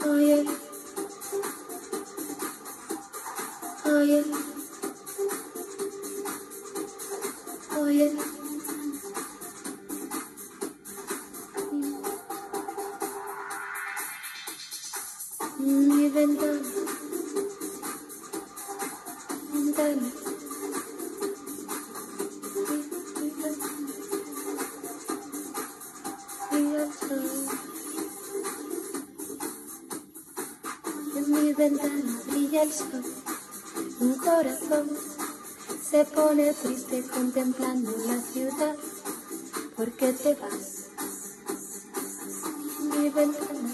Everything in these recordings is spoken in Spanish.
Oye, oye, oye. Mi ventana, ventana. En mi ventana brilla el sol, un corazón se pone triste contemplando la ciudad. ¿Por qué te vas? En mi ventana,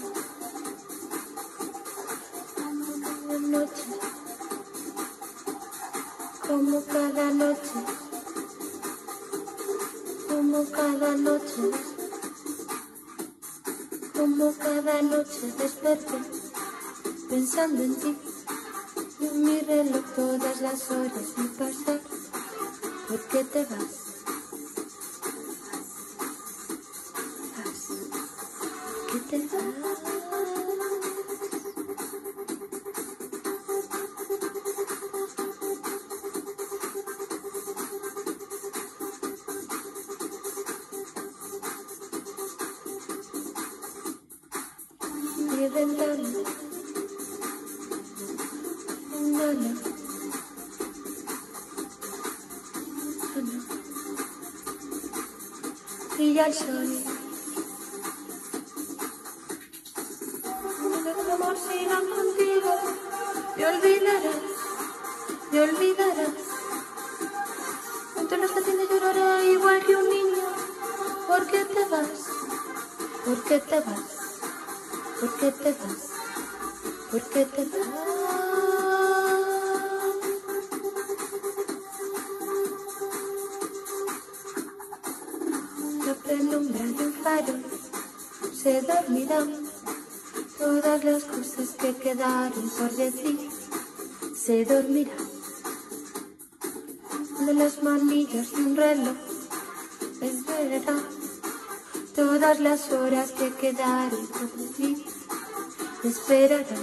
cada noche, como cada noche, como cada noche, como cada noche desperté pensando en ti. Y en mi reloj todas las horas me pasan. ¿Por qué te vas? ¿Por qué te vas? Mi ventana, ventana, ventana, brilla el sol. Los amor se irán contigo, me olvidarás, me olvidarás. Junto a la estación lloraré igual que un niño. ¿Por qué te vas? ¿Por qué te vas? ¿Por qué te vas? ¿Por qué te vas? La penumbra de un farol se dormirán. Todas las cosas que quedaron por decir se dormirán. De las manillas de un reloj esperarán. Todas las horas que quedaron por decir esperarán,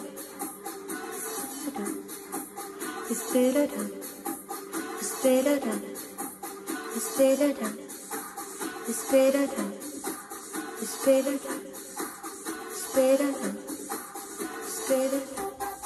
esperarán, esperarán, esperarán, esperarán, esperarán, esperarán, esperarán.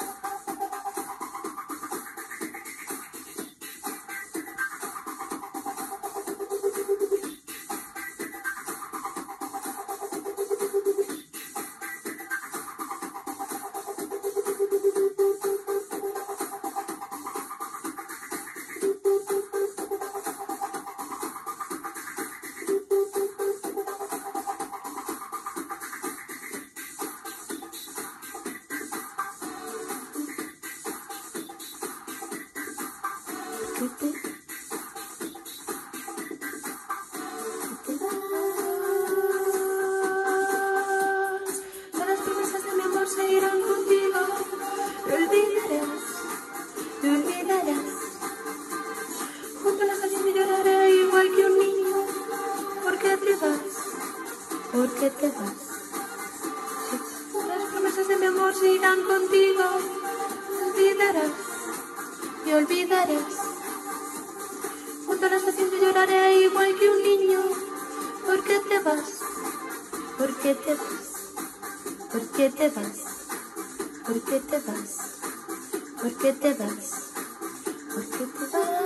Todas las promesas de mi amor se irán contigo. Me olvidarás, me olvidarás. Junto a la estación me lloraré igual que un niño. ¿Por qué te vas? ¿Por qué te vas? Todas las promesas de mi amor se irán contigo. Me olvidarás, me olvidarás. Junto a la estación te lloraré igual que un niño. ¿Por qué te vas? ¿Por qué te vas? ¿Por qué te vas? ¿Por qué te vas? ¿Por qué te vas? ¿Por qué te vas?